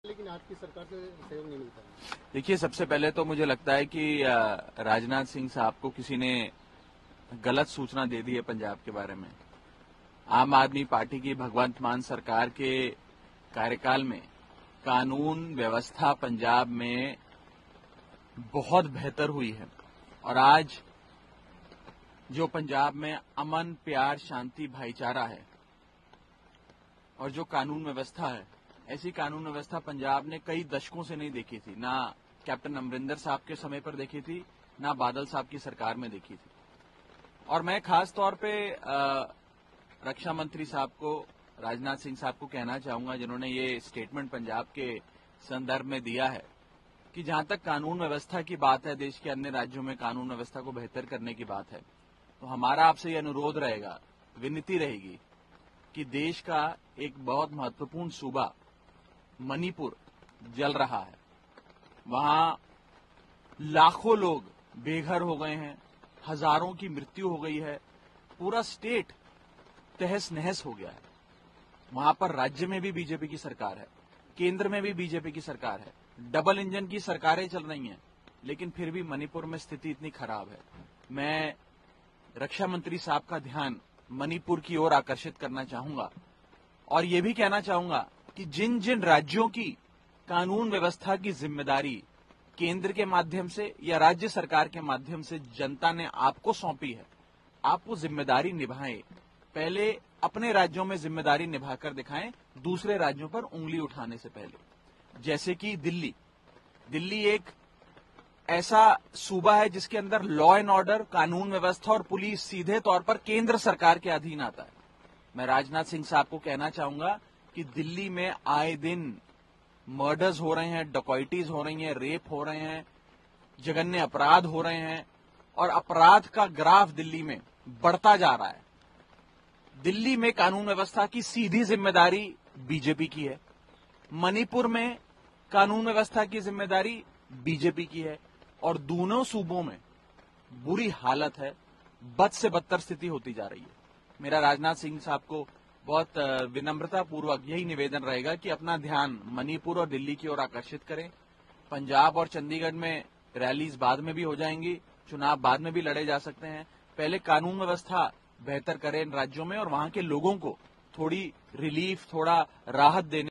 लेकिन आपकी सरकार से सहयोग नहीं मिलता। देखिए, सबसे पहले तो मुझे लगता है कि राजनाथ सिंह साहब को किसी ने गलत सूचना दे दी है पंजाब के बारे में। आम आदमी पार्टी की भगवंत मान सरकार के कार्यकाल में कानून व्यवस्था पंजाब में बहुत बेहतर हुई है और आज जो पंजाब में अमन, प्यार, शांति, भाईचारा है और जो कानून व्यवस्था है, ऐसी कानून व्यवस्था पंजाब ने कई दशकों से नहीं देखी थी। ना कैप्टन अमरिंदर साहब के समय पर देखी थी, ना बादल साहब की सरकार में देखी थी। और मैं खास तौर पे रक्षा मंत्री साहब को, राजनाथ सिंह साहब को कहना चाहूंगा, जिन्होंने ये स्टेटमेंट पंजाब के संदर्भ में दिया है कि जहां तक कानून व्यवस्था की बात है, देश के अन्य राज्यों में कानून व्यवस्था को बेहतर करने की बात है, तो हमारा आपसे ये अनुरोध रहेगा, विनती रहेगी कि देश का एक बहुत महत्वपूर्ण सूबा मणिपुर जल रहा है। वहां लाखों लोग बेघर हो गए हैं, हजारों की मृत्यु हो गई है, पूरा स्टेट तहस नहस हो गया है। वहां पर राज्य में भी बीजेपी की सरकार है, केंद्र में भी बीजेपी की सरकार है, डबल इंजन की सरकारें चल रही हैं, लेकिन फिर भी मणिपुर में स्थिति इतनी खराब है। मैं रक्षा मंत्री साहब का ध्यान मणिपुर की ओर आकर्षित करना चाहूंगा और ये भी कहना चाहूंगा कि जिन जिन राज्यों की कानून व्यवस्था की जिम्मेदारी केंद्र के माध्यम से या राज्य सरकार के माध्यम से जनता ने आपको सौंपी है, आप वो जिम्मेदारी निभाएं। पहले अपने राज्यों में जिम्मेदारी निभाकर दिखाएं, दूसरे राज्यों पर उंगली उठाने से पहले। जैसे कि दिल्ली एक ऐसा सूबा है जिसके अंदर लॉ एंड ऑर्डर, कानून व्यवस्था और पुलिस सीधे तौर पर केंद्र सरकार के अधीन आता है। मैं राजनाथ सिंह साहब को कहना चाहूंगा कि दिल्ली में आए दिन मर्डर्स हो रहे हैं, डकैतीज हो रही हैं, रेप हो रहे हैं, जघन्य अपराध हो रहे हैं और अपराध का ग्राफ दिल्ली में बढ़ता जा रहा है। दिल्ली में कानून व्यवस्था की सीधी जिम्मेदारी बीजेपी की है, मणिपुर में कानून व्यवस्था की जिम्मेदारी बीजेपी की है और दोनों सूबों में बुरी हालत है, बद से बदतर स्थिति होती जा रही है। मेरा राजनाथ सिंह साहब को बहुत विनम्रता पूर्वक यही निवेदन रहेगा कि अपना ध्यान मणिपुर और दिल्ली की ओर आकर्षित करें। पंजाब और चंडीगढ़ में रैलीज बाद में भी हो जाएंगी, चुनाव बाद में भी लड़े जा सकते हैं। पहले कानून व्यवस्था बेहतर करें इन राज्यों में और वहां के लोगों को थोड़ी रिलीफ, थोड़ा राहत देने